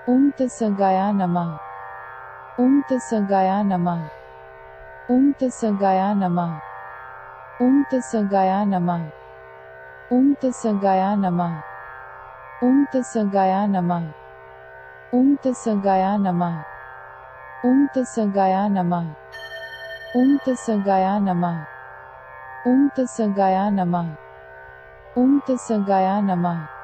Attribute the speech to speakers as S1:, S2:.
S1: ओम तत्सगाया नमः। ओम तत्सगाया नमः। ओम तत्सगाया नमः। ओम तत्सगाया नमः। ओम तत्सगाया नमः। ओम तत्सगाया नमः। ओम तत्सगाया नमः। ओम तत्सगाया नमः। ओम तत्सगाया नमः। ओम तत्सगाया नमः। ओम तत्सगाया नमः।